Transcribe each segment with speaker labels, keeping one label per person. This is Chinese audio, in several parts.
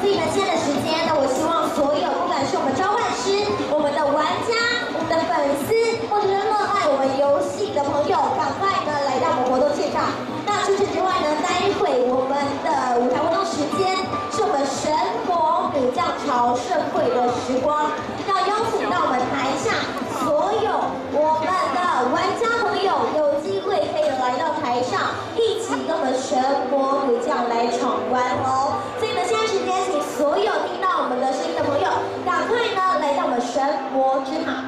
Speaker 1: 所以呢，现在的时间呢，我希望所有不管是我们召唤师、我们的玩家、我们的粉丝，或者是热爱我们游戏的朋友，赶快呢来到我们活动现场。那除此之外呢，待会我们的舞台活动时间是我们神魔女将朝圣会的时光，要邀请到我们台下所有我们的玩家朋友，有机会可以来到台上，一起跟我们神魔女将来闯关哦。所以呢，现在时间，请所有听到我们的声音的朋友，赶快呢来到我们神魔之塔。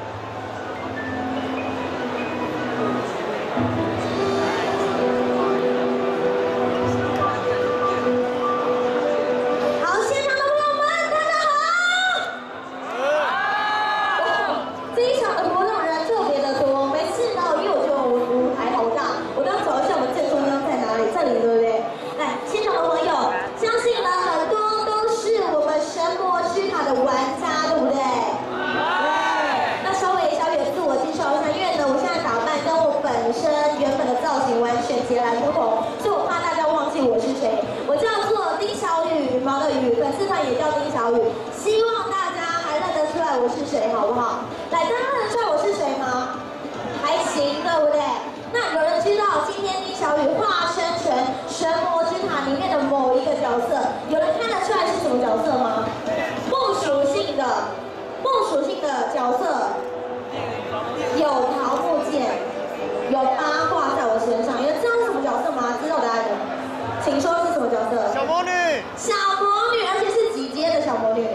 Speaker 1: 玩家对不对？那稍微小雨自我介绍一下，因为呢，我现在打扮跟我本身原本的造型完全截然不同，所以我怕大家忘记我是谁。我叫做丁小雨，羽毛的雨，粉丝团也叫丁小雨。希望大家还认得出来我是谁，好不好？来，大家认得出来我是谁吗？还行，对不对？那有人知道今天丁小雨化身成神魔之塔里面的某一个角色，有人看得出来是什么角色吗？木属性的角色有桃木剑，有八卦在我身上。有人知道是什么角色吗？知道答案的，请说是什么角色？
Speaker 2: 小魔女。
Speaker 1: 小魔女，而且是几阶的小魔女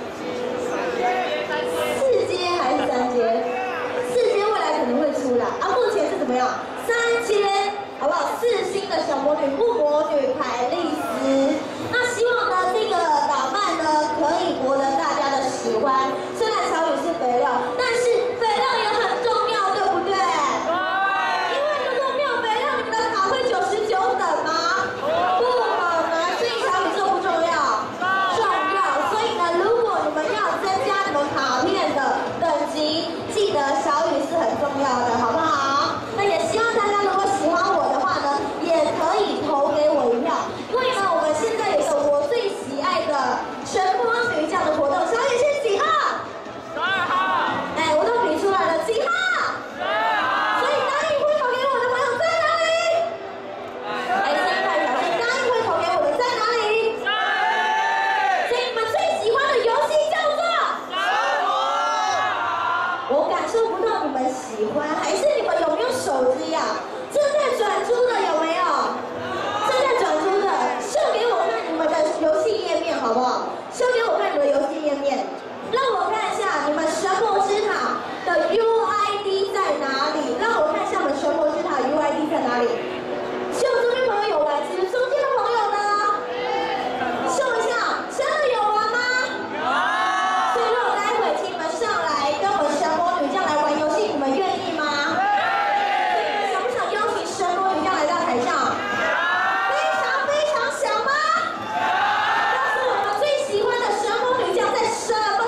Speaker 1: ？4阶还是3阶？4阶未来可能会出来啊。目前是怎么样？3阶，好不好？4星的小魔女木魔女凯莉丝。那希望呢，这个打扮呢可以博得大家的喜欢。虽然小雨是肥料，但是肥料也很重要，对不对？对。因为如果没有肥料，你们的卡会99等吗？不可能，所以小雨重不重要？重要。所以呢，如果你们要增加你们卡片的等级，记得小雨是很重要的，好不好？那也希望大家如果喜欢我的话呢，也可以投给我一票。因为呢，我们现在有一个我最喜爱的神魔女将的活动，小雨是几号？12号。哎，我都比出来了，几号？12号。所以答应会投给我的朋友在哪里？哎，声音太小声，答应会投给我的在哪里？所以你们最喜欢的游戏叫做神魔。我感受不到你们喜欢，还是你们有没有手机呀？正在转出的有没有？正在转出的，秀给我看你们的游戏页面好不好？秀给我看你们的游戏页面，让我看一下你们神魔之塔的 UID 在哪里？让我看一下我们神魔之塔 UID 在哪里？秀这边朋友有玩，其实中间的朋友呢？秀一下，真的有玩吗？有。所以如果待会请你们上来跟我们神魔女将来玩游戏，你们愿意吗？想不想邀请神魔女将来到台上？非常非常想吗？告诉我们最喜欢的神魔女将在什么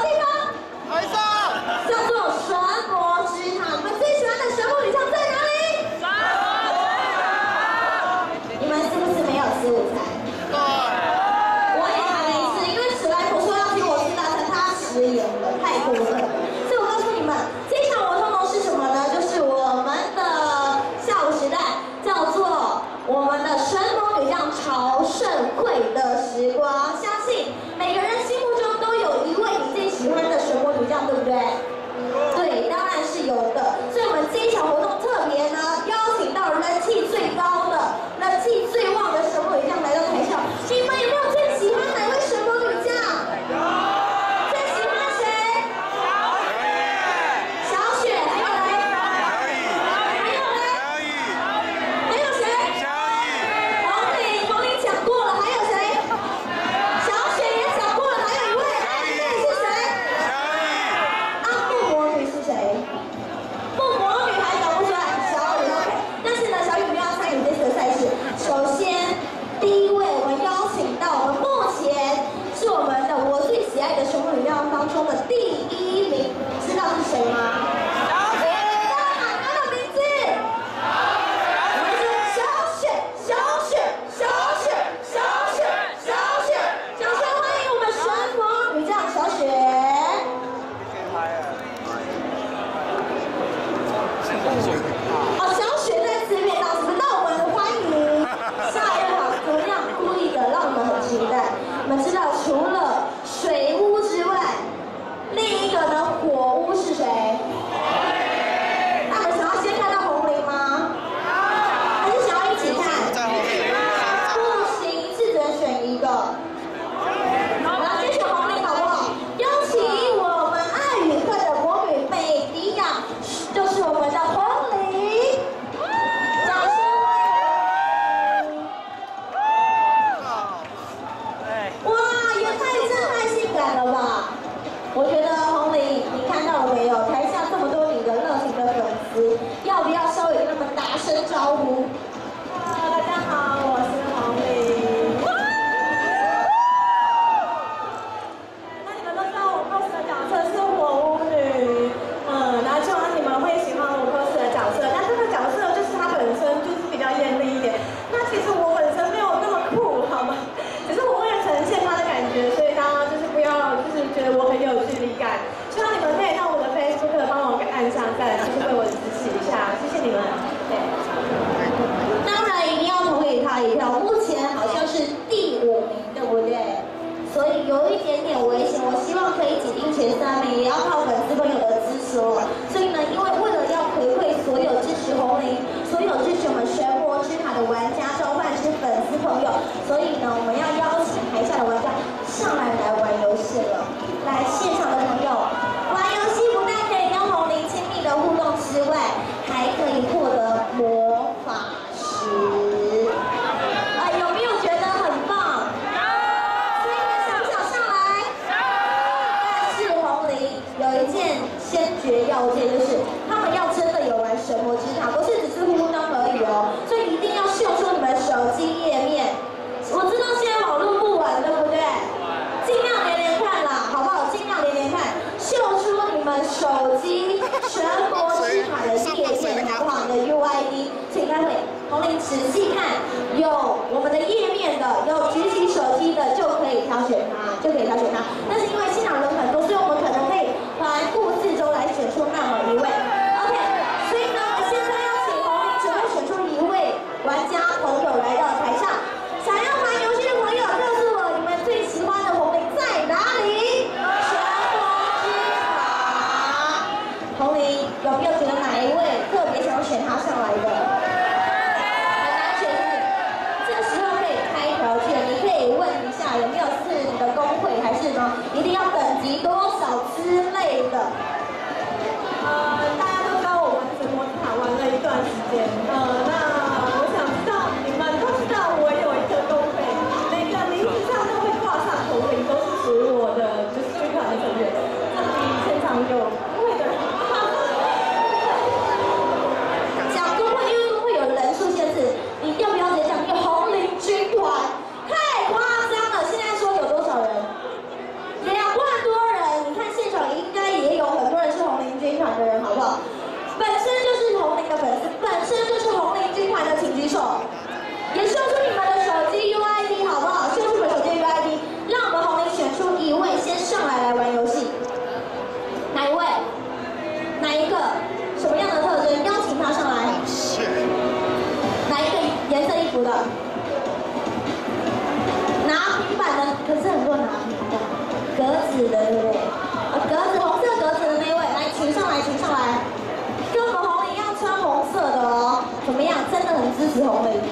Speaker 1: 所有支持我们神魔之塔的玩家、召唤师、粉丝朋友。所以呢，我们要邀请台下的玩家上来玩游戏了。来，现场的朋友，玩游戏不但可以跟红伶亲密的互动之外，还可以获得魔法石。有没有觉得很棒？所以你们想不想上来？但是红伶有一件先决要件，就是他们要真的有玩神魔之塔，不是只是互动而已哦，所以一定要秀出你们手机页面。我知道现在网络不稳，对不对？尽量连连看啦，好不好？尽量连连看，秀出你们手机神魔之塔的页面，好不好？你的 UID， 请待会红伶仔细看，有我们的页面的，有举起手机的就可以挑选它，但是因为现场人很多，所以我们可能可以环顾四周来选出那么一位。OK， 所以呢，我现在要请红伶只会选出一位玩家朋友来到台上。想要玩游戏的朋友，告诉我你们最喜欢的红伶在哪里？神魔之塔。红伶有没有觉得哪一位特别想选他上来的？很难选是不是？这时候可以开条件，你可以问一下有没有是你的工会，还是呢一定要等级多少之类的。
Speaker 2: 大家都知道我玩神魔之塔玩了一段时间，那我想知道你们都知道我有一个公会，每个名字上都会挂上红伶，都是属于我的就是剧团的成员。这里现场有公会的人。
Speaker 1: 讲公会，因为公会有人数限制，你要不要直接讲？有红伶军团，太夸张了！现在说有多少人？2万多人，你看现场应该也有很多人是红伶军团的人，好不好？本身就是红伶的粉丝，本身就是红伶军团的，请举手。也秀出你们的手机 UID 好不好？秀出你们手机 UID， 让我们红伶选出一位先上来玩游戏。哪一位？哪一个？什么样的特征？邀请他上来。哪一个颜色衣服的？拿平板的，可是很多人拿平板，格子的，对不对？格子红色格子的那位，来，请上来，请上来，跟我们红伶一样穿红色的哦。怎么样？真的很支持红伶。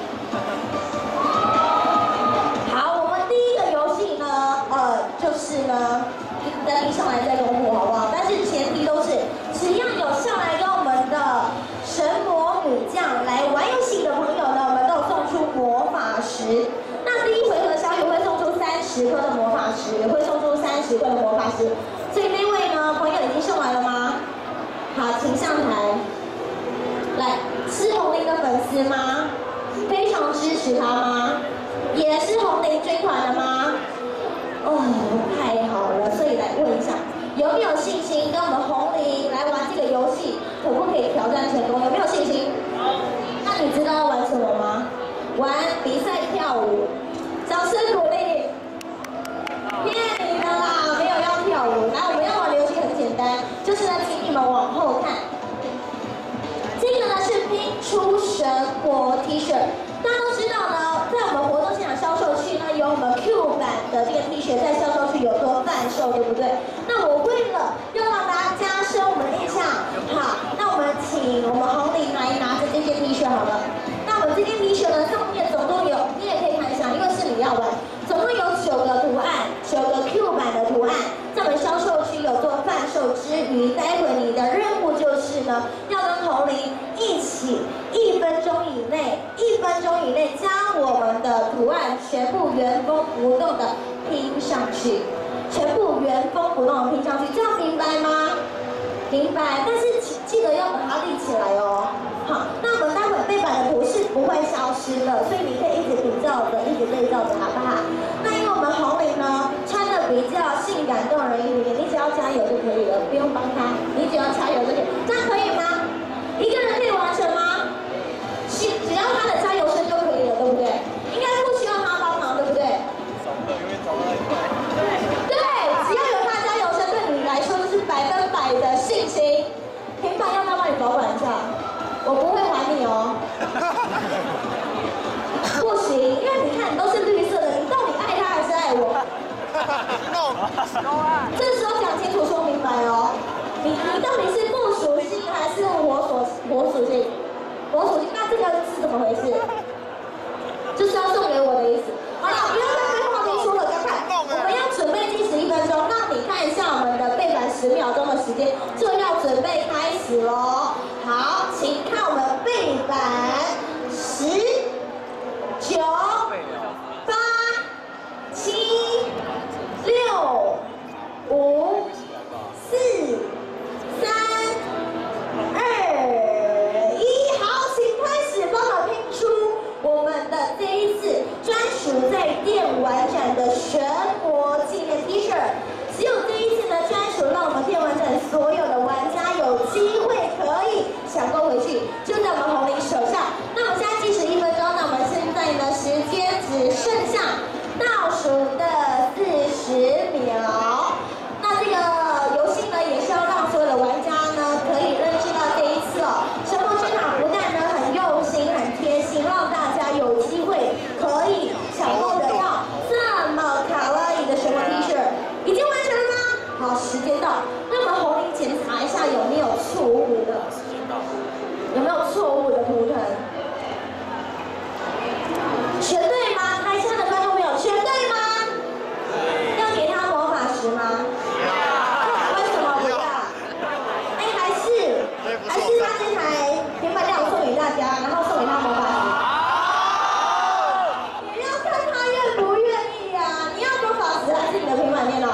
Speaker 1: 好，我们第一个游戏呢，就是呢，等你上来再公布好不好？但是前提都是，只要有上来跟我们的神魔女将来玩游戏的朋友呢，我们都有送出魔法石。那第一回合小雨会送出30颗的魔法石，也会送出30颗的魔法石。所以那位呢，朋友已经送完了吗？好，请上台。来，是红伶的粉丝吗？非常支持他吗？也是红伶军团的吗？哦，太好了！所以来问一下，有没有信心跟我们红伶来玩这个游戏，可不可以挑战成功？有没有信心？那你知道要玩什么吗？玩比赛跳舞，掌声鼓励。骗你的啦，没有要跳舞。来，我们要玩的游戏很简单，就是呢，请你们往后看。这个呢是拼出神魔 T 恤，大家都知道呢，在我们活动现场销售区呢，有我们 Q 版的这个 T 恤在销售区有做贩售，对不对？那我为了要让大家加深我们的印象，好，那我们请我们红伶来拿着这件 T 恤好了。那我们这件 T 恤呢，上面总共有，你也可以看一下，因为是你要玩，总共有9个图案，9个 Q 版的图案，在我们销售区有做贩售之余，待会你的任务就是呢，要跟红伶一起1分钟以内将我们的图案全部原封不动的拼上去，全部原封不动的拼上去，这样明白吗？明白，但是记得要把它立起来哦。好，那我们待会背板的图是不会消失的，所以你可以一直比照着，一直对照着，好不好？那因为我们红伶呢穿的比较性感动人一点，你只要加油就可以了，不用帮他，你只要加油就可以，这样可以吗？一个人可以完成吗？只要他的加油声就可以了，对不对？应该不需要他帮忙，对不对？对，只要有他加油声，对你来说就是100%的信心。平板要不要帮你保管一下？我不会还你哦。不行，因为你看你都是绿色的，你到底爱他还是爱我？这时候讲清楚说明白哦。你到底是木属性还是火属性？火属性，那么回事？就是要送给我的意思。好了，不要再废话多说了，赶快，我们要准备计时1分钟，让你看一下我们的背板10秒钟的时间就要准备开始喽。好，请看我们背板10、9、8、7、6、5、4、3、2、1，好，请开始帮我拼出我们的这一次专属在电玩展的神魔纪念 T 恤。只有这一次呢，专属让我们电玩展所有的玩家有机会可以抢购回去，就在我们红林手上。那我们现在计时1分钟，那我们现在呢时间只剩下倒数的40秒。那这个游戏呢，也是要让所有的玩家呢可以认识到这一次哦，神魔剧场不但呢很用心、很贴心，让大家有机会可以抢购得到这么卡哇伊的神魔 T 恤。已经完成了吗？好，时间到，那我们红林检查一下有没有错误的，有没有错误的图腾？全对吗？台下的观众朋友，全对吗？要给他魔法石吗？为什么不要？哎，还是把这台平板电脑送给大家，然后送给他魔法石。也要看他愿不愿意啊！你要魔法石还是你的平板电脑？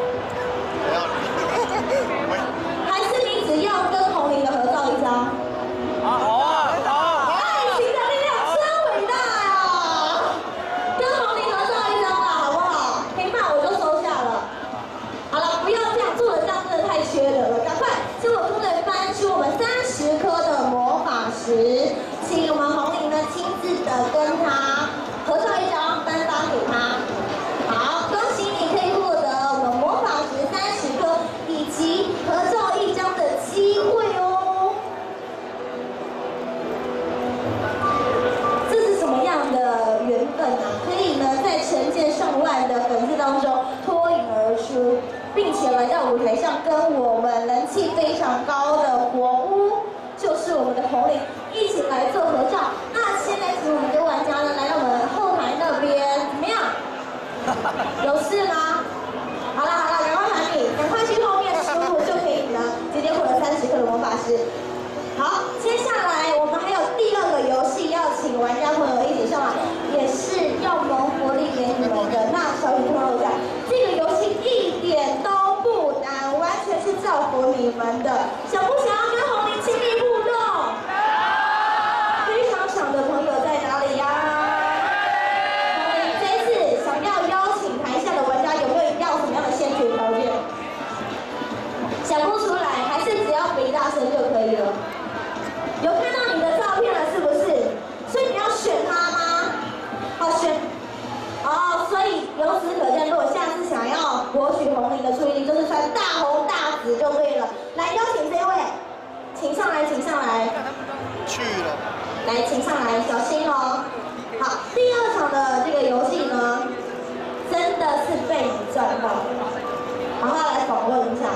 Speaker 1: 还是你只要跟红林的合照一张？好啊！爱情的力量真伟大呀！跟红林合照一张啦，好不好？平板我就收下了。好了，不要这样做的，这样真的太缺德了。赶快，请我工队翻出我们30颗的魔法石，请我们红林呢亲自的跟他合照一张，单发给他。好，恭喜你可以获得我们魔法石30颗以及合照一张的机会哦。这是什么样的缘分啊？可以呢在成千上万的粉丝当中脱颖而出，并且来到舞台上跟我们人气非常高的火屋，就是我们的红林，一起来做合照。那现在请我们的玩家呢来到我们后台那边，怎么样？有事吗？好了，赶快喊你，赶快去后面15就可以呢，直接获得30颗的魔法石。好，接下来我们还有第2个游戏要请玩家朋友一起上来，也是要蒙福利给你们的。那小雨朋友讲，这个游戏一点都不难，完全是造福你们的。想不想要跟红林亲密互动？非常想的朋友在哪里呀？想不出来，还是只要比大声就可以了。有看到你的照片了，是不是？所以你要选他吗？好选。哦，所以由此可见，如果下次想要博取红林的注意力，就是穿大红大紫就对了。来，邀请这位，请上来，请上来。去了。来，请上来，小心哦。好，第2场的这个游戏呢，真的是被你赚到了。然后来访问一下。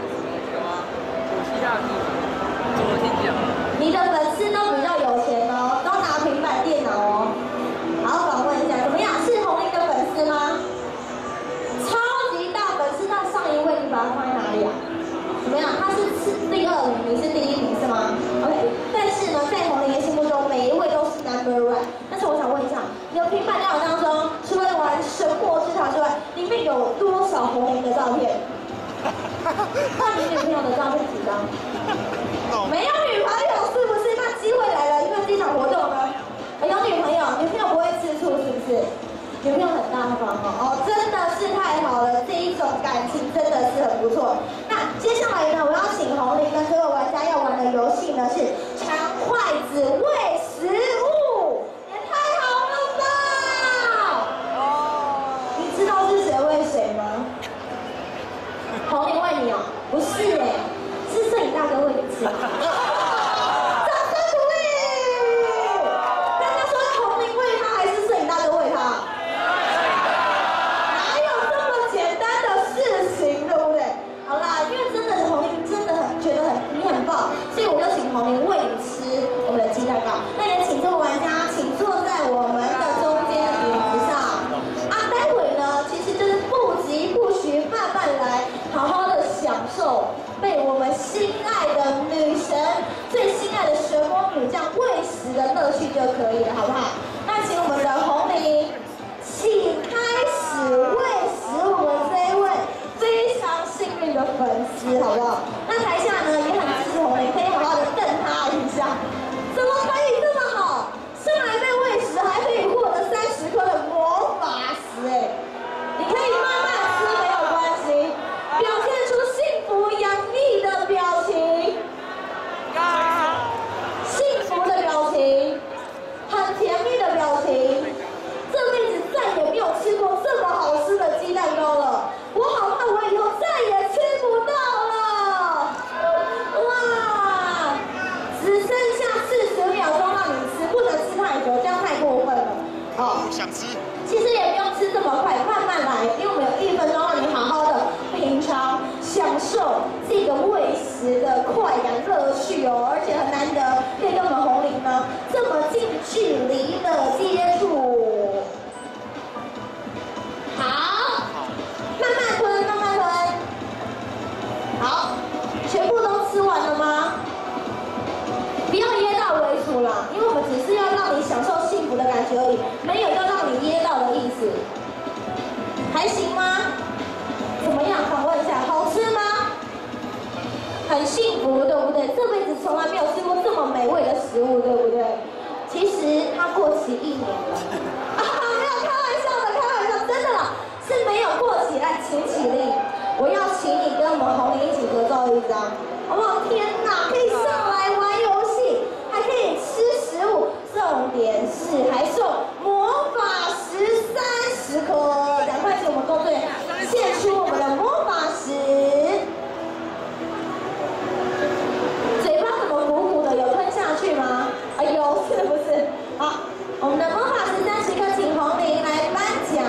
Speaker 1: 你的粉丝都比较有钱哦，都拿平板电脑哦。好，访问一下，怎么样？是红林的粉丝吗？超级大粉丝，那上一位你把它放在哪里啊？怎么样？他是第2名，你是第1名是吗 ？OK。但是呢，在红林的心目中，每一位都是 No.1。但是我想问一下，你的平板电脑当中，除了玩神魔之塔之外，里面有多少红林的照片？那你女朋友的照片几张？没有女朋友是不是？那机会来了，因为这场活动呢，有女朋友，女朋友不会吃醋是不是？女朋友很大方哦，真的是太好了，这一种感情真的是很不错。那接下来呢，我要请红林跟所有玩家要玩的游戏呢是长筷子喂食物，也太好了吧！你知道是谁喂谁吗？红林喂你哦，不是哎，是摄影大哥喂你吃。掌声鼓励！大家说红林喂他还是摄影大哥喂他？哪有这么简单的事情，对不对？好啦，因为真的红林真的觉得你很棒，所以我就请红林喂你吃我们的鸡蛋糕。那也请这位玩家的乐趣就可以了，好不好？那请我们的红玲，请开始喂食我们这一位非常幸运的粉丝，好不好？那台下呢也很支持红玲，可以好好的瞪他一下。怎么可以这么好？上来被喂食，还可以获得30颗的魔法石，哎，你可以慢慢吃没有关系，表现出幸福洋溢的表情，幸福的表情，很甜蜜的表情。这辈子再也没有吃过这么好吃的鸡蛋糕了，我好怕我以后再也吃不到了。哇，只剩下40秒钟让你吃，不能吃太久，这样太过分了。哦，
Speaker 3: 想吃。
Speaker 1: 其实也不用吃这么快，慢慢来，因为我们有1分钟让你好好的品尝、享受这个喂食的快感乐趣哦，而且很难得可以跟我们红玲呢这么近距离的接触。好，慢慢吞，慢慢吞。好，全部都吃完了吗？不要噎到为主啦，因为我们只是要让你享受幸福的感觉而已，没有要让你噎到的意思。还行吗？怎么样？访问一下，好吃吗？很幸福，对不对？这辈子从来没有吃过这么美味的食物，对不对？其实它过期1年了。没有开玩笑的，开玩笑，真的啦，是没有过期。来，请起立，我要请你跟我们红玲一起合照一张，好不好？天哪，可以上来玩游戏，还可以吃食物，重点是还送魔法石30颗，赶快请我们工作人员献出我们的魔法石。嘴巴怎么鼓鼓的？有吞下去吗？啊，有，是不是？好，我们的魔法石30颗，请红玲来颁奖。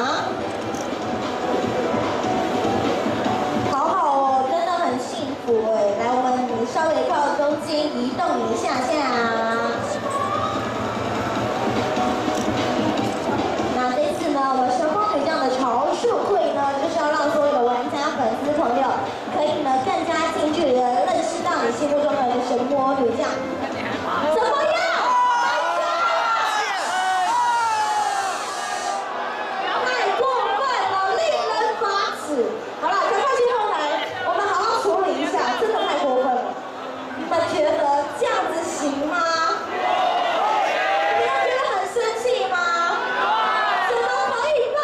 Speaker 1: 好好哦，真的很幸福哎。来，我们稍微靠中间移动一下下。那这次呢，我们神风女将的潮数会呢，就是要让所有的玩家、粉丝朋友可以呢更加近距离的认识到你心目中的神魔女将。怎么样？太过分了，令人发指。好了，赶快去后台，我们好好处理一下，真的太过分了。你们觉得这样子行吗？你们觉得很生气吗？怎么可以抱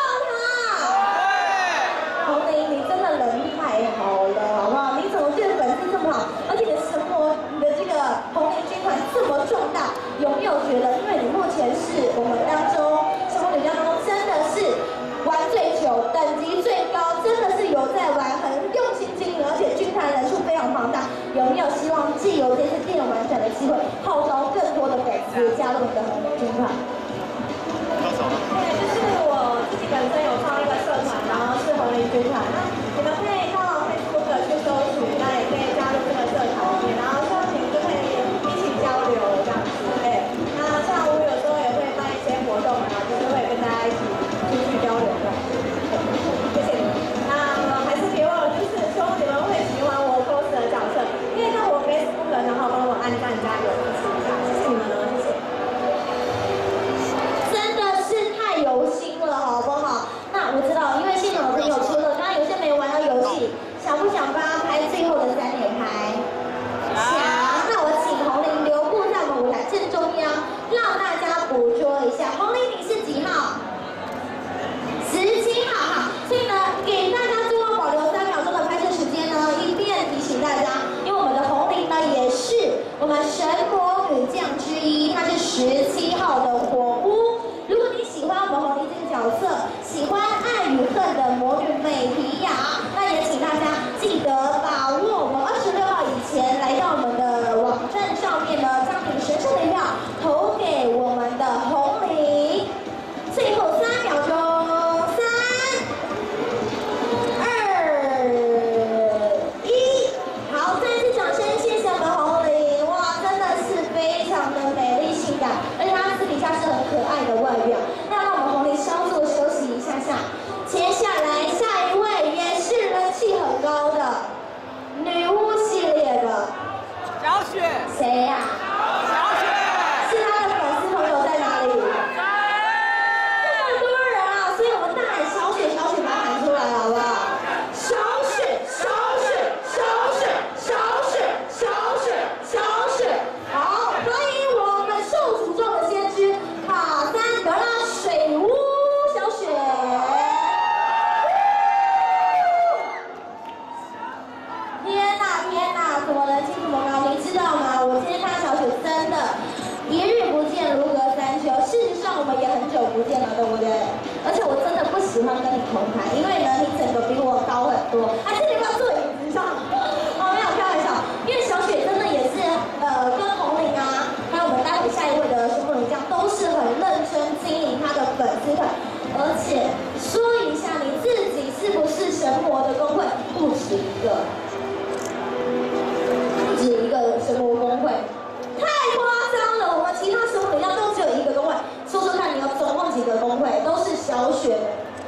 Speaker 1: 他？红玲，你真的人太好了，好不好？你怎么对粉丝这么好？而且你的神魔，你的这个红玲军团这么壮大，有没有觉得？因为你目前是我们当中神魔女将当中真的是玩最久、等级最高，真的是有在玩，很用心经营，而且军团人数非常庞大。有没有希望借由这次电玩展的机会，号召更多的粉丝加入你的红玲军团？
Speaker 2: 对，就是我自己本身有创一个社团，然后是红玲军团。那你们可以到 Facebook 去搜寻，那也可以加入这个社团里面，然后希望你们就可以一起交流这样子。对，那像我有时候也会办一些活动啊，就是会跟大家一起出去交流的。谢谢你们。那还是别忘了，就是希望你们会喜欢我 cos 的角色，可以到我 Facebook 然后帮我按赞加油支持一下，谢谢你们哦，谢谢。
Speaker 1: 真的是太有心了，好不好？那我知道，因为现场的朋友除了刚刚有些没玩到游戏，想不想帮他拍最后的3连拍？想。那我请红玲留步在我们舞台正中央，让大家捕捉一下。红玲，你是几号？17号哈。所以呢，给大家最后保留3秒钟的拍摄时间呢，以便提醒大家，因为我们的红玲呢也是我们神魔女将之一，她是17号的火巫。如果你喜欢我们红玲这个角色，喜欢爱与恨的魔女美提亚，那也请大家记得把握我们26号以前来到我们的网站上面呢，将你神圣的一票投给我们的红玲。最后3秒钟，3、2、1，好，再次掌声，谢谢我们红玲，哇，真的是非常的美丽性感，而且她私底下是很可对不对？而且我真的不喜欢跟你同台，因为呢，你整个比我高很多。还是你不要坐椅子上？哦，没有开玩笑，因为小雪真的也是跟红玲啊，还有我们待会下一位的孙梦玲这样，都是很认真经营他的粉丝团。而且说一下你自己是不是神魔的工会？不止一个，不止一个神魔工会。 太夸张了！我们其他神魔里面都只有一个工会，说说看，你有总共几个工会？都是小雪，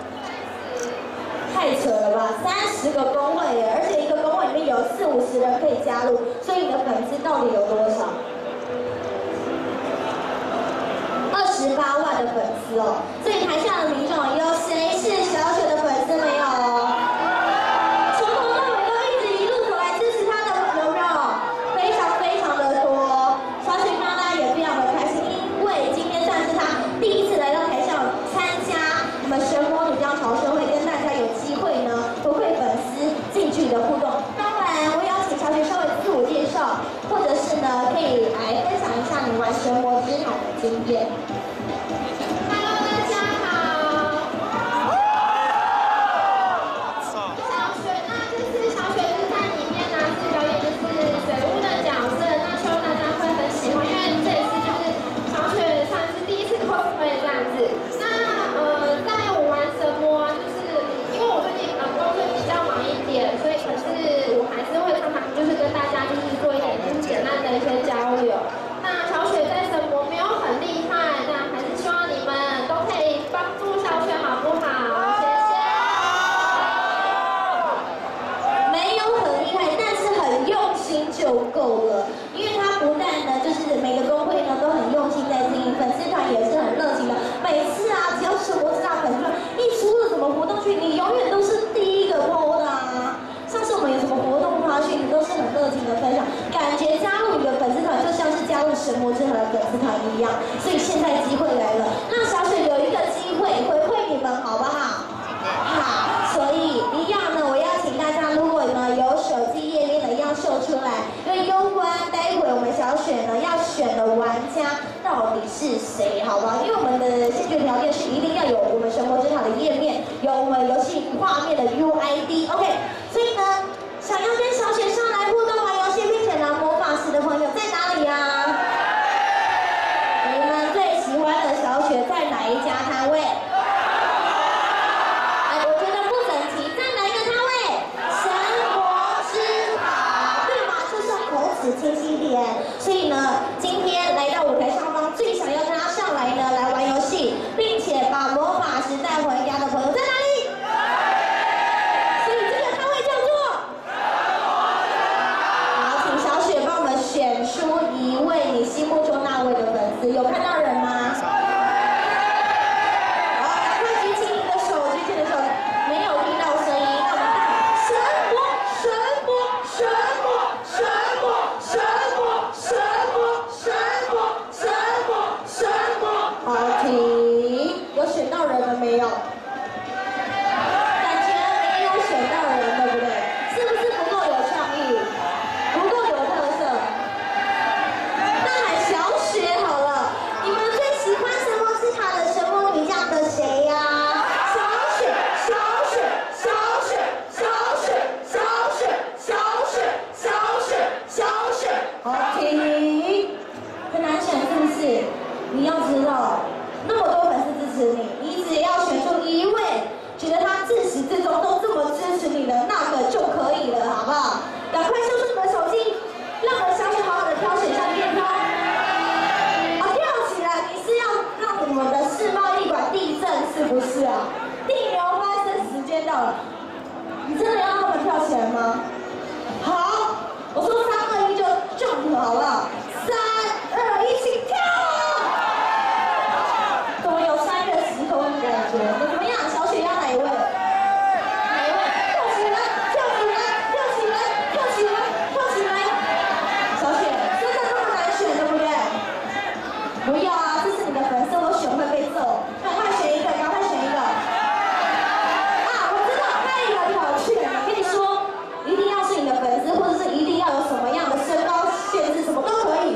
Speaker 1: 太扯了吧！30个工会耶，而且一个工会里面有40-50人可以加入，所以你的粉丝到底有多少？28万的粉丝哦！所以台下的民众有谁是小雪的粉丝没有？ 的互动，当然我邀请小雪稍微自我介绍，或者是呢可以来分享一下你玩神魔之塔的经验。Hello， 大家好。小雪呢，就是小雪就是在里面呢是表演就是水屋的角色，那希望大家会很喜欢，因为这一次就是小雪算是第一次 cosplay 这样子。那在我玩神魔啊，就是因为我最近工作比较忙一点，所以。 可是我还是会常常就是跟大家就是做一点就是简单的一些交流。那小雪在神魔没有很厉害，那还是希望你们都可以帮助小雪，好不好？谢谢。没有很厉害，但是很用心就够了。因为他不但呢，就是每个工会呢都很用心在经营，粉丝团也是很热情的。每次啊，只要神魔之大粉丝团一出了什么活动去，你永远都是第一个 PO 的啊。 上次我们有什么活动花絮，你都是很热情的分享，感觉加入你的粉丝团就像是加入神魔之塔的粉丝团一样。所以现在机会来了，让小雪有一个机会回馈你们，好不好？好，所以一样呢，我邀请大家，如果呢有手机页面的一样秀出来，因为攸关待会我们小雪呢要选的玩家到底是谁，好不好？因为我们的先决条件是一定要有我们神魔之塔的页面，有我们游戏画面的 UID，OK。 所以呢，想要跟小雪上来互动玩游戏并且拿魔法石的朋友在哪里呀？你们最喜欢的小雪在哪一家摊位？哎，我觉得不整齐，在哪一个摊位？神魔之塔，对嘛？就是口齿清晰点。所以呢，今天来到舞台上方，最想要跟他上来呢来玩游戏，并且把魔法石带回家的朋友在哪里？ 选出一位你心目中那位的粉丝，有看到人吗？好，赶快举起你的手，举起你的手。没有听到声音，那我们大神魔，神魔，神魔，神魔，神魔，神魔，神魔，神魔，神魔。好，停。有选到人了没有？感觉没有选到人，对不对？是不是不够有创意？不够有特色？ 好了，你们最喜欢神魔之塔的神魔女将的谁呀？小雪，小雪，小雪，小雪，小雪，小雪，小雪，小雪。好，停。很难选是不是？你要知道，那么多粉丝支持你，你只要选出一位，觉得他自始至终都这么支持你的那个就可以了，好不好？赶快秀出你的手机，让我小雪好好的挑选一下面挑。 我们的世贸一馆地震是不是啊？地流发生时间到了，你真的要让他们跳起来吗？好，我说3、2、1就 jump 好不好？3、2、1，请跳！怎么有3月时空的感觉？你怎么样？小雪要哪一位？哪一位？跳起来！跳起来！跳起来！跳起来！跳起来！小雪，真的这么难选，对不对？不要啊！ 你的粉丝我选会被揍，赶快选一个，赶快选一个。啊，我知道，太有挑衅了。跟你说，一定要是你的粉丝，或者是一定要有什么样的身高限制，什么都可以。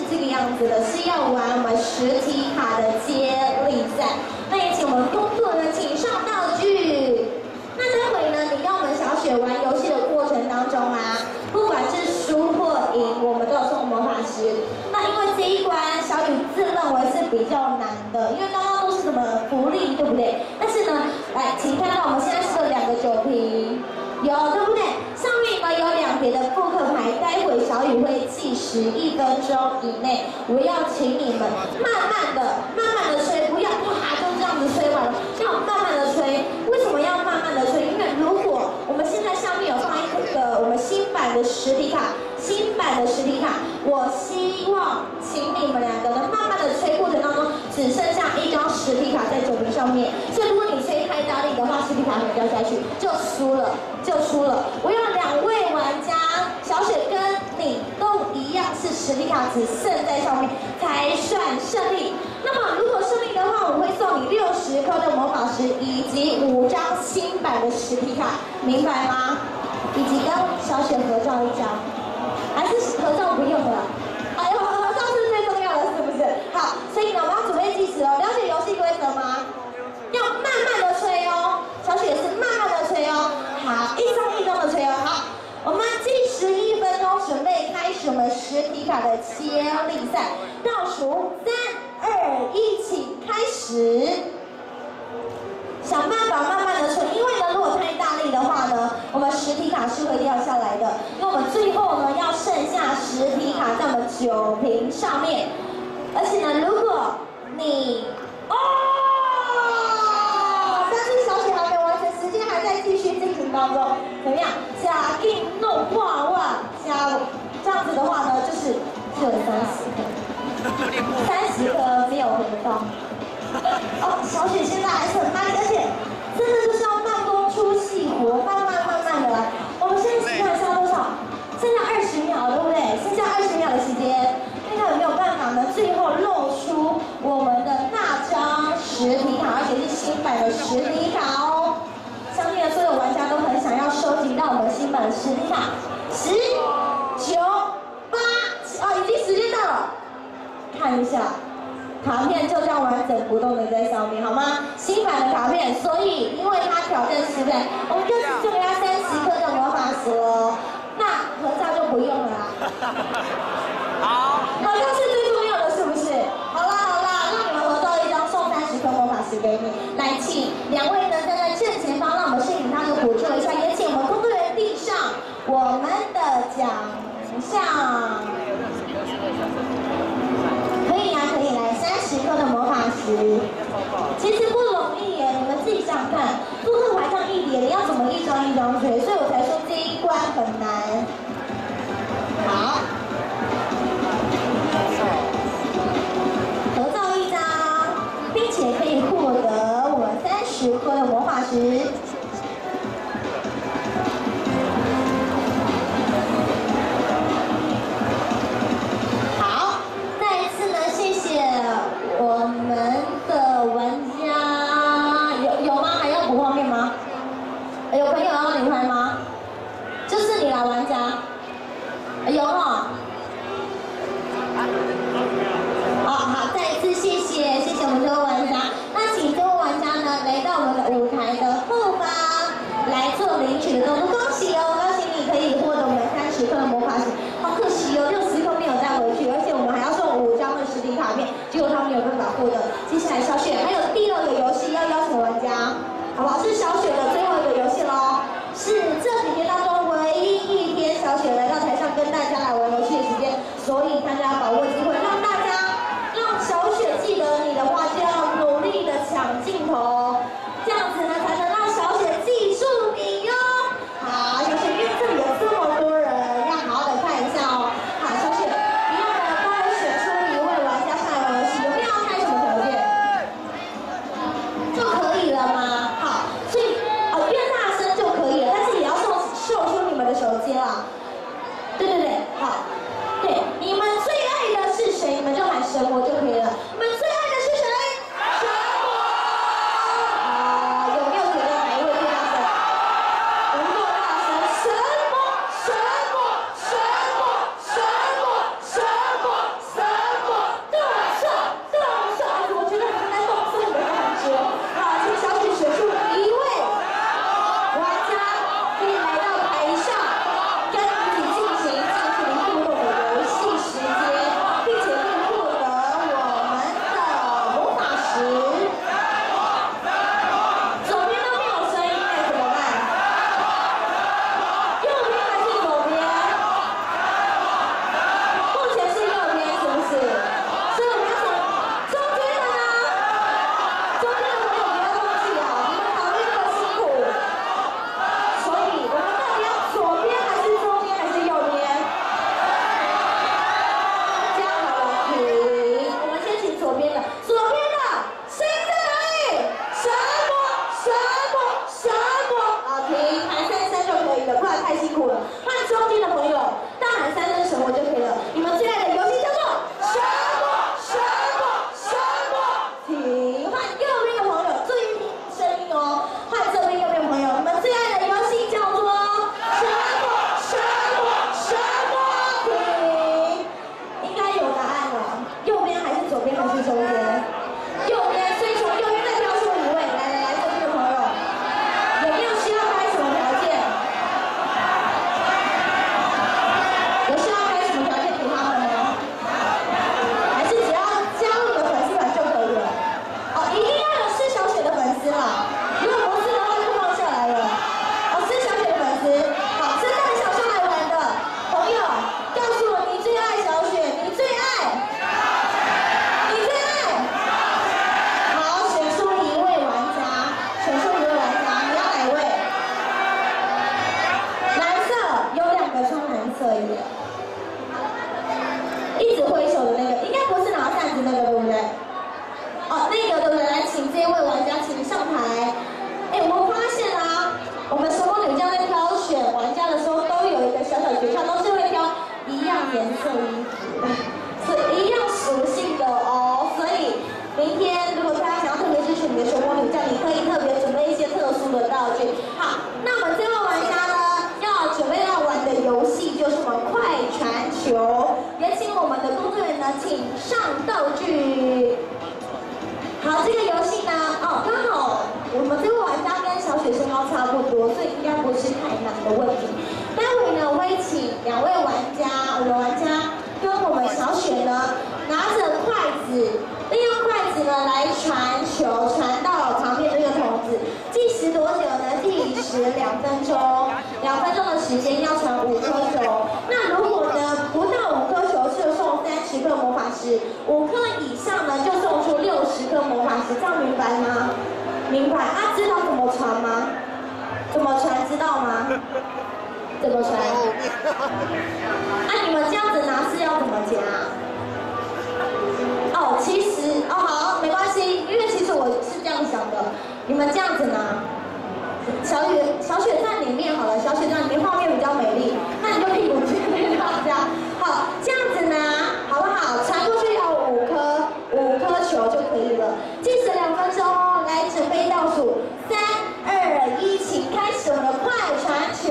Speaker 1: 这个样子的，是要玩我们实体卡的接力赛。那也请我们工作人员请上道具。那待会呢，你跟我们小雪玩游戏的过程当中啊，不管是输或赢，我们都有送魔法石。那因为这一关小雨自认为是比较难的，因为刚刚都是什么福利，对不对？但是呢，来，请看到我们现在是有2个酒瓶，有对不对？上面呢有2叠的扑克牌，待会小雨会计时1分钟以内，我要请你们慢慢的吹，不要哇就这样子吹完了，要慢慢的吹。为什么要慢慢的吹？因为如果我们现在上面有放一个我们新版的实体卡，我希望请你们2个呢慢慢的吹，过程当中只剩下1张实体卡在酒瓶上面，所以如果你吹太大力的话，实体卡会掉下去，就输了。我要2位玩家，小雪跟你都一样是实体卡，只剩在上面才算胜利。那么如果胜利的话，我会送你60颗的魔法石，以及5张新版的实体卡，明白吗？以及跟小雪合照1张，还是合照不用了？哎呦，合照是最重要的，是不是？好，所以呢，我们要准备计时哦。了解游戏规则吗？要慢慢的吹哦，小雪也是慢慢的吹哦。好，1张的吹哦。好，我们计时1分钟，准备开始我们实体卡的接力赛，倒数3、2、1，请开始。想办法慢慢的吹，因为呢，如果太大力的话呢，我们实体卡是会掉下来的。因为我们最后呢，要剩下实体卡在我们酒瓶上面。而且呢，如果你但是小雪还没完成，时间还在继续进行当中，怎么样？假定弄破万，这样子的话呢，就是只有30颗没有合到。小雪现在还是很慢，而且真的就是要慢工出细活，慢慢的来。我们现在时间剩下多少？剩下20秒，对不对？剩下20秒的时间，看看有没有办法呢？最后露出我们的那张实体卡，而且是新版的实体卡哦。相信所有玩家都很想要收集到我们新版的实体卡。10、9、8，已经时间到了，看一下。卡片就这样完整不动的在上面，好吗？新版的卡片，所以因为它挑战失败，我们就给它30颗的魔法石哦。那合照就不用了啦。好，合照是最重要的，是不是？好啦，让你们合照1张，送30颗魔法石给你。来，请2位呢站在正前方，让我们摄影他们捕捉一下，也请我们工作人员递上我们的奖项。可以来30颗的魔法石，其实不容易耶，你们自己想想看，扑克牌上1叠，你要怎么1张1张吹？所以我才说这一关很难。好，合照1张，并且可以获得我们30颗的魔法石。我们的玩家有吗？还要补画面吗？有朋友要领牌吗？就是你啦，玩家。有哈。好，再一次谢谢我们这位玩家。那请这位玩家呢来到我们的舞台的后方来做领取的动作。恭喜哦，恭喜你可以获得我们30颗的魔法石。好可惜哦，60颗没有带回去，而且我们还要送5张的实体卡片，结果他没有办法获得。接下来小雪还有第2个游戏要邀请玩家，好不好？是小雪的最后1个游戏喽，是这几天当中唯一1天小雪来到台上跟大家来玩游戏的时间，所以大家要把握机会，让小雪记得你的话，就要努力的抢镜头，这样子呢才能让小雪记住你哟。好，小雪，因为这里有这么多人，要好好的看一下哦。好，小雪，一样的帮我选出1位玩家上来玩游戏，有没有要开什么条件？就可以了吗？好，所以越大声就可以了，但是也要秀出你们的手机啦。对，好，对，你们最爱的一直挥手的那个，应该不是拿扇子那个，对不对？哦，那个对不对？来，请这位玩家请上台。哎，我发现啊，我们手工女将在挑选玩家的时候，都有一个小小诀窍，都是会挑一样颜色衣服，是一样属性的哦。所以明天如果大家想要特别支持你的手工女将，你可以特别准备一些特殊的道具。好，那我们这位玩家呢，要准备要玩的游戏就是我们快传球，也请我们的工作人员呢，请上道具。好，这个游戏呢，哦，刚好我们这位玩家跟小雪身高差不多，所以应该不是太难的问题。待会呢，我会请两位玩家，我的玩家跟我们小雪呢，拿着筷子，利用筷子呢来传球，传到旁边这个筒子。计时多久呢？计时2分钟，2分钟的时间要传5颗球。那如果呢不到5颗球，就送30颗魔法石；5颗以上呢，就送出60颗魔法石。这样明白吗？明白啊？知道怎么传吗？怎么传知道吗？怎么传？啊，你们这样子拿是要怎么夹？哦，其实哦好，没关系，因为其实我是这样想的，你们这样子拿，小雪站里面好了，小雪站里面画面比较美丽，那你就屁股贴对大家，好，这样子拿，好不好？传过去要5颗球就可以了，计时2分钟哦，来准备倒数3、2、1，请开始我们的快传球。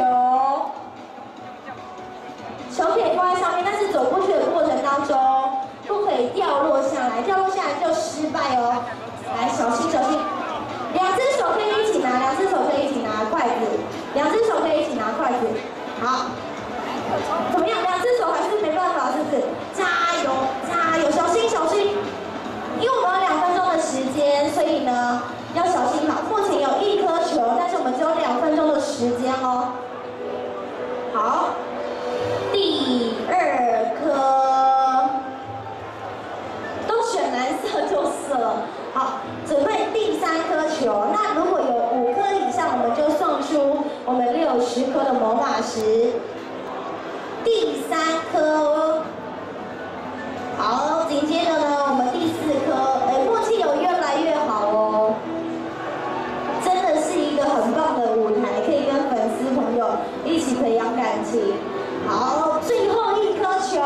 Speaker 1: 球可以放在上面，但是走过去的过程当中不可以掉落下来，掉落下来就失败哦。来，小心小心，2只手可以一起拿，2只手可以一起拿筷子，2只手可以一起拿筷子。好，怎么样？2只手还是没办法，是不是？加油加油，小心小心！因为我们有2分钟的时间，所以呢要小心好。目前有1颗球，但是我们只有2分钟的时间哦。好。第2颗都选蓝色就是了。好，准备第3颗球。那如果有5颗以上，我们就送出我们60颗的魔法石。第3颗，好，紧接着呢，我们第4颗，默契有越来越好哦。真的是一个很棒的舞台，可以跟粉丝朋友一起培养感情。好，最后1颗球。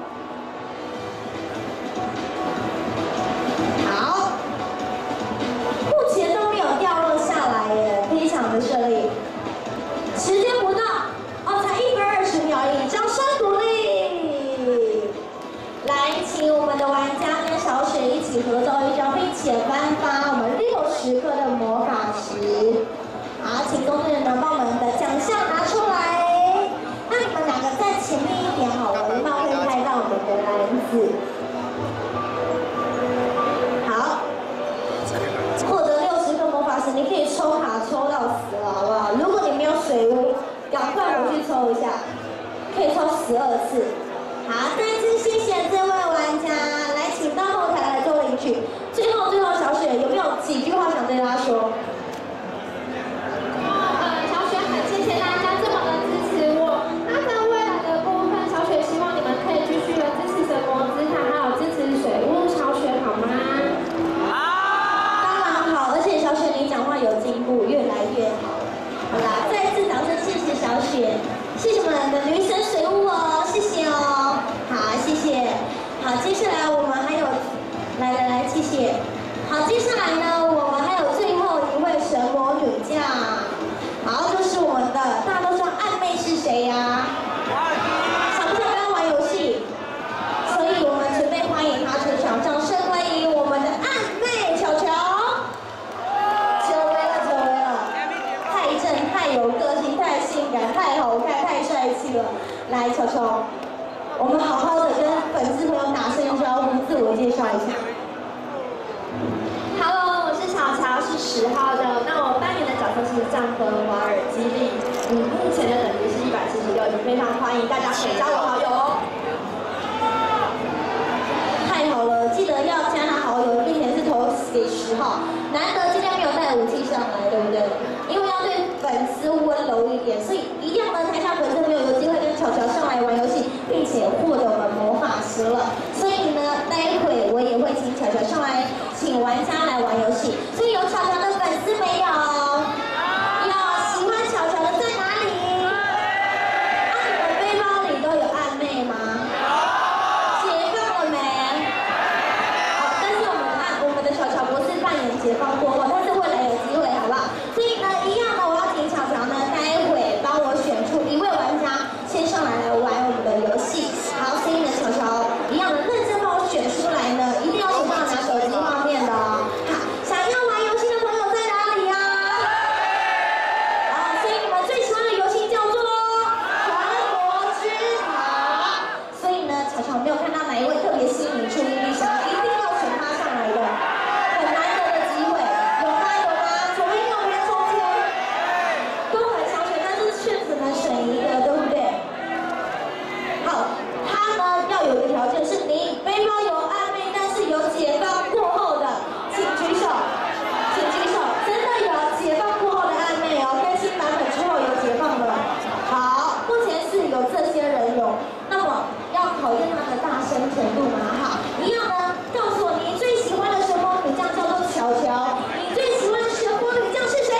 Speaker 1: 好，目前都没有掉落下来耶，非常的顺利。时间不到，哦，才1分20秒而已，掌声鼓励。来，请我们的玩家跟小雪一起合照一张，并且颁发我们60颗的魔法石。好，请工作人员帮我们的奖项拿出来。那你们2个站前面一点好了，因为会拍到我们的篮子。好，获得60颗魔法石，你可以抽卡抽到死了，好不好？如果你没有水屋，赶快回去抽一下，可以抽12次。好，再次谢谢这位玩家，来，请到后台来做领取。最后，小雪有没有几句话想对大家说？
Speaker 2: 小雪很谢谢大家这么的支持我。那在未来的部分，小雪希望你们可以继续的支持神魔之塔，还有支持水屋小雪，好吗？
Speaker 1: 当然好，而且小雪你讲话有进步，越来越好。好啦，再次掌声谢谢小雪，谢谢我们的女神水屋哦，谢谢哦。好，谢谢。好，接下来我们还有，来，谢谢。好，接下来呢，我们还有最后一位神魔女将。好，就是我们的，大家都知道暧昧是谁呀？想不想跟他玩游戏？所以我们准备欢迎他出场，掌声欢迎我们的暧昧巧巧。久违了，太正、太有个性、太性感、太好看、太帅气了。来，巧巧，我们好好的跟粉丝朋友打声招呼，自我介绍一下。
Speaker 2: Hello， 我是巧巧，是10号的。那我扮演的角色是藏芬瓦尔基利，目前的等级是146，非常欢迎大家可以加我好友哦。
Speaker 1: 太好了，记得要加他好友，并且是投给10号。难得今天没有带武器上来，对不对？因为要对粉丝温柔一点，所以一样的台下粉丝朋友有机会跟巧巧上来玩游戏，并且获得我们魔法石。 时了，所以呢，待会我也会请巧巧上来，请玩家来玩游戏。所以有巧巧的粉丝没有？有喜欢巧巧的在哪里？啊，你们背包里都有暧昧吗？解放了没？好，但是我们的巧巧不是扮演解放过后，但是未来有机会，好不好？所以呢，一样的，我要请巧巧呢，待会帮我选出一位玩家，先上来玩我们的游戏。好，所以呢，巧巧一样的认真帮我选出来呢，一定要手上拿手机画面的哦。好，想要玩游戏的朋友在哪里呀？所以你们最喜欢的游戏叫做《传国之塔》。所以呢，巧巧没有看到哪一位特别吸引你注意力，想一定要选他上来的，很难得的机会，有吗？有吗？左边、右边、中间，都很想选，但是却只能选一个，对不对？好，他呢要有一个条件是你背包有暧昧，但是有解放过后的，请举手，请举手，真的有解放过后的暧昧哦，更新版本之后有解放的。好，目前是有这些人有，那么要考验他的大声程度吗？好，一样呢，告诉我你最喜欢的神魔女将叫做巧巧，你最喜欢的神魔女将是谁？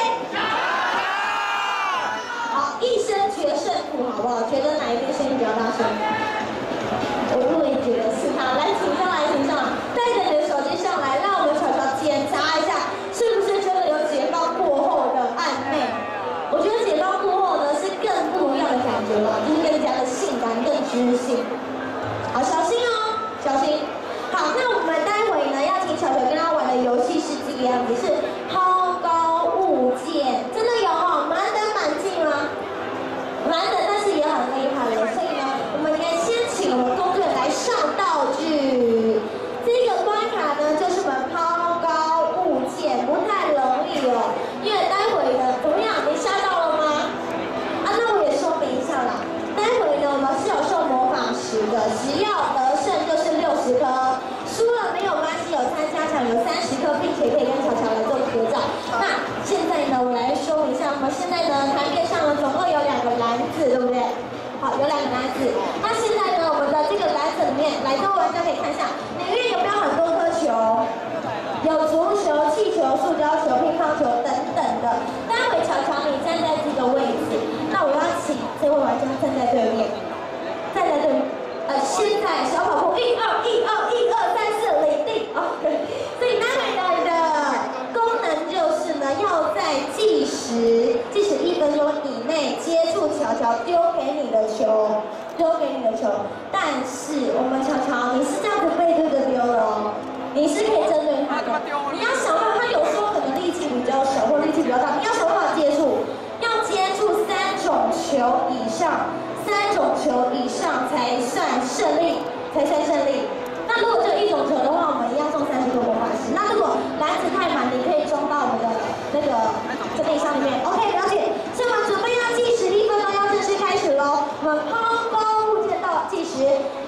Speaker 1: 好，一声决胜负，好不好？觉得哪一边声音比较大声？我也觉得是他。来，请上来，请上来，带着你的手机上来，让我们巧巧检查一下，是不是真的有解放过后的暧昧？我觉得解放过后呢是更不一样的感觉了，就是更加的性感、更知性。好，小心哦，小心。好，那我们待会呢要请巧巧跟他玩的游戏是这个样子，是抛高物件，真的有哦，满等满进吗？满等，但是也很厉害了，所以呢，我们应该先请我们工作人员来上道具。这个关卡呢，就是我们抛高物件，不太容易哦，因为待会呢，怎么样？你吓到了吗？啊，那我也说明一下啦，待会呢，我们是有送魔法石的，只要得胜就是60颗，输了没有关系，有参加奖有30颗，并且可以跟巧巧来做合照。那现在呢，我来说明一下，我们现在呢，台面上呢，总共有2个篮子，对不对？好，有2个篮子。那现在呢，我们的这个篮子里面，来，各位玩家可以看一下，里面有没有很多颗球？有足球、气球、塑胶球、乒乓球等等的。待会巧巧你站在这个位置，那我要请这位玩家站在对面，站在对面。现在小跑步1、2、1、2、1、2、3、4领定。OK， 所以待会的功能就是呢，要在计时1分钟以内接住巧巧丢给你的球，但是我们巧巧你是这样子背对着丢的哦，你是可以针对他的，你要想到他有时候可能力气比较小或力气比较大，你要想办法接住，要接住3种球以上，3种球以上才算胜利，那如果只有1种球的话，我们一样送30个魔法石。那如果篮子太满，你可以装到我们的那个这个箱里面。OK， 了解。所以我们准备要计时1分钟，要正式开始喽。我们抛高物件到计时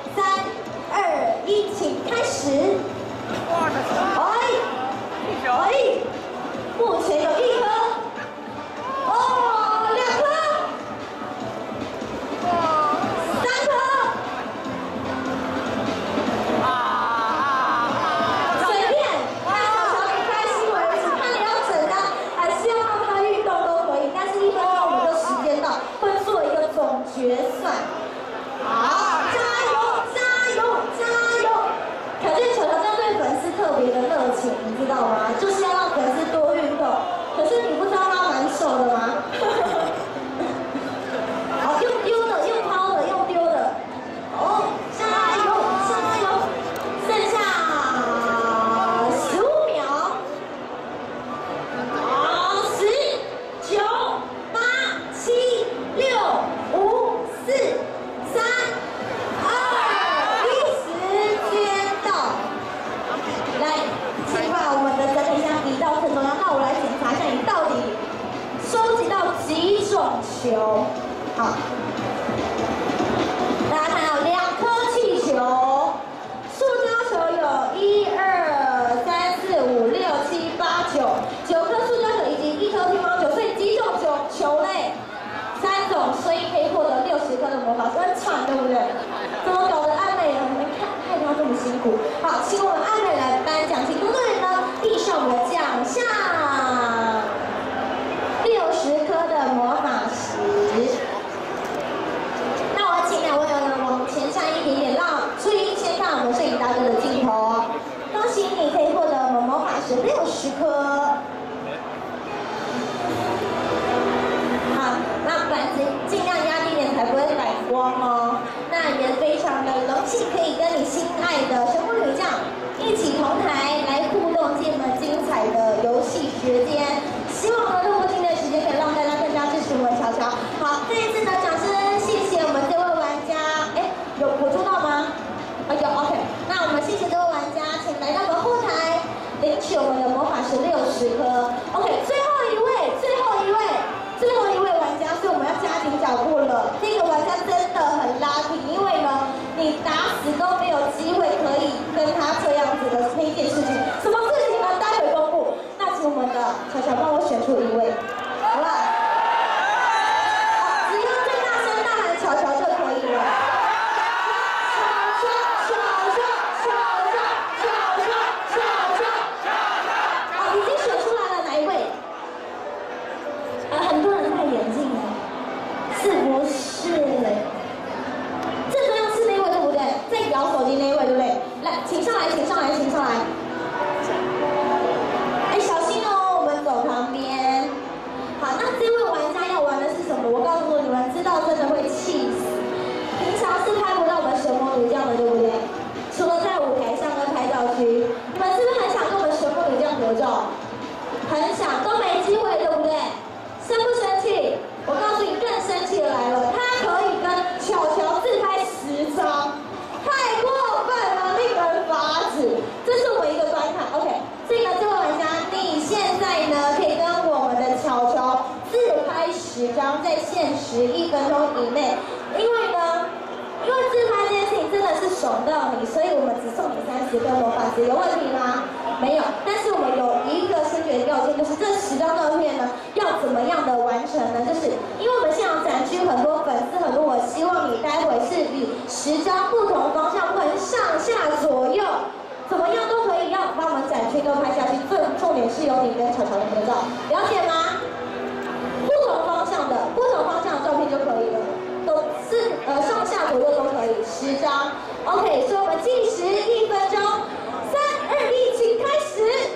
Speaker 1: 3、2、1，请开始。目前有1颗。哦，2颗。3颗。随便，看巧巧你开心为止，看你要整他，还是要让他运动都可以。但是1分钟我们的时间到，会做一个总决算。好，加油！可见巧巧针对粉丝特别的热情，你知道吗？就是要让粉丝多运动。可是你不知道他蛮瘦的吗？好，用丢的，用抛的，用丢的。哦，加油！剩下15秒。好，10、9、8、7、6、5、4、3、2、1，时间到。来，请把我们的整体箱移到正中央。那我来检查一下你到底收集到几种球。好，大家看到2颗气球，塑胶球有1、2、3、4、5、6、7、8、9颗塑胶球以及1颗乒乓球，所以几种球类？3种，所以可以获得60颗的魔法，很惨，对不对？怎么搞的暧昧啊？你们看。 么辛苦。好，请我们艾美来颁奖，请工作人员呢递上我们的奖项，60颗的魔法石。那我请两位呢往前站一点点，让注意先看我们摄影大哥的镜头。恭喜你可以获得我们魔法石60颗。好，那板子尽量压低点才不会反光哦。那也非常的荣幸可以跟你心爱的神魔女将一起同台来互动这么精彩的游戏时间。希望呢，透过今天的时间可以让大家更加支持我们乔乔。好，再一次的掌声，谢谢我们这位玩家。哎，有做到吗？有 OK。那我们谢谢这位玩家，请来到我们后台领取我们的魔法石60颗。OK， 最后一位玩家，所以我们要加紧脚步了。这个玩家真的很拉皮，因为呢，你打死都没有机会可以跟他这样子的那件事情。什么事情呢？待会公布。那请我们的乔乔帮我选出一位，好不好？只要最大声大喊乔乔就可以了。已经选出来了，哪一位？很多人戴眼镜哎，是不是？最重要是那位对不对？在摇手机那位对不对？来，请上来，请上来，请上来。哎，小心哦，我们走旁边。好，那这位玩家要玩的是什么？我告诉你们，知道真的会气死。平常是拍不到我们神魔女将的，对不对？除了在舞台上跟拍照区，你们是不是很想跟我们神魔女将合照？很想，都没机会，对不对？生不生气？我告诉你，更生气的来了，他可以跟巧巧自拍10张，太过分了，令人发指。这是我们一个关卡 ，OK。所以呢，这位玩家，你现在呢可以跟我们的巧巧自拍10张，在限时1分钟以内。因为自拍这件事情真的是爽到你，所以我们只送你30个魔法石，有问题吗？没有。但是我们有一个先决条件，就是这10张照片呢，要怎么样的完成呢？就是因为我们现场展区很多粉丝很多，我希望你待会是以10张不同方向，不管是上下左右，怎么样都可以，要把我们展区都拍下去。重点是有你跟巧巧的合照，了解吗？不同方向的照片就可以了。都是上下左右都可以，10张。OK， 所以我们计时1分钟，3、2、1，请开始。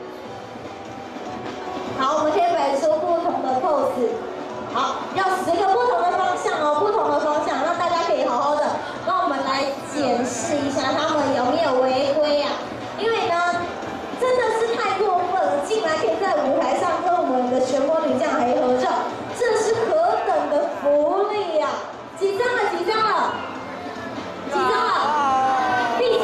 Speaker 1: 好，我们可以摆出不同的 pose。好，要10个不同的方向哦，不同的方向，让大家可以好好的。让我们来检视一下他们有没有违规啊？因为呢，真的是太过分了，竟然可以在舞台上跟我们的神魔女将还合照，这是何等的福利呀！几张了？第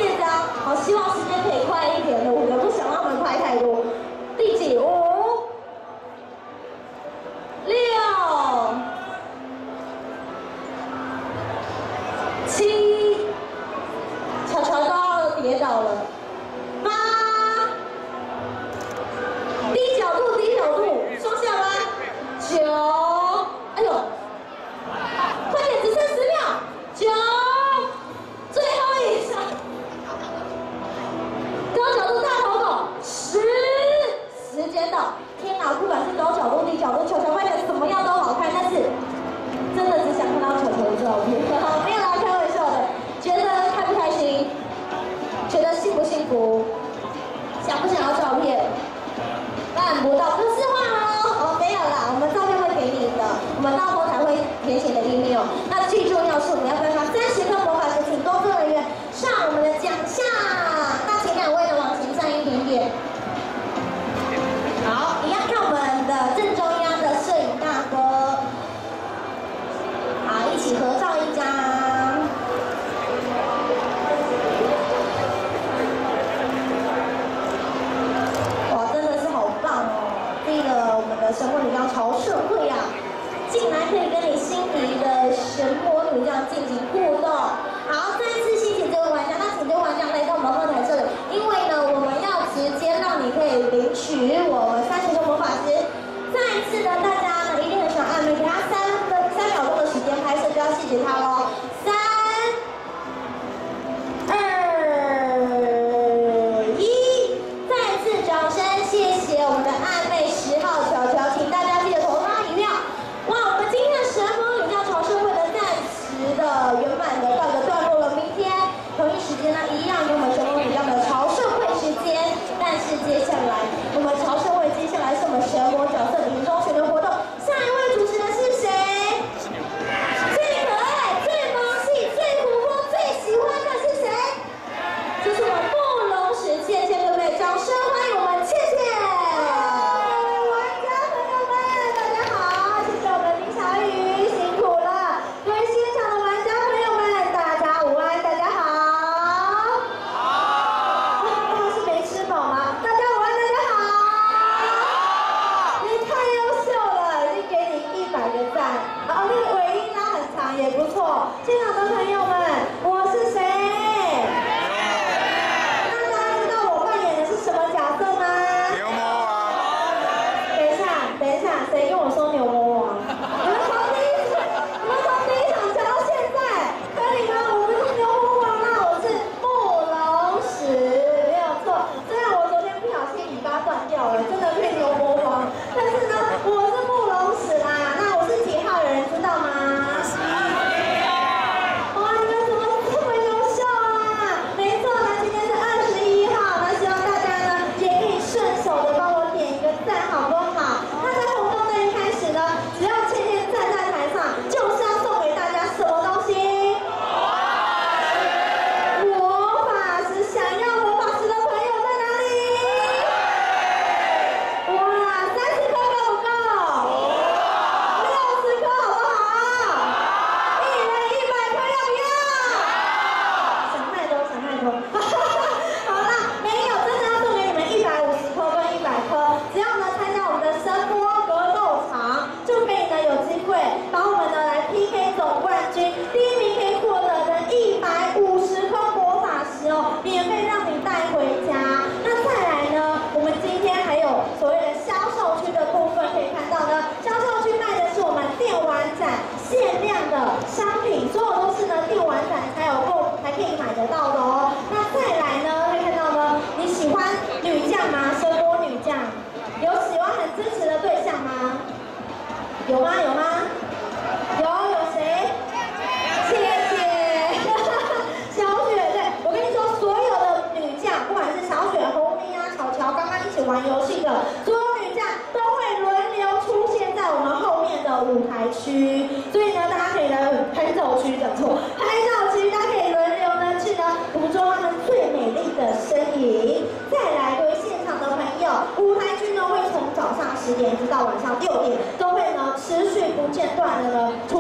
Speaker 1: 段的呢，除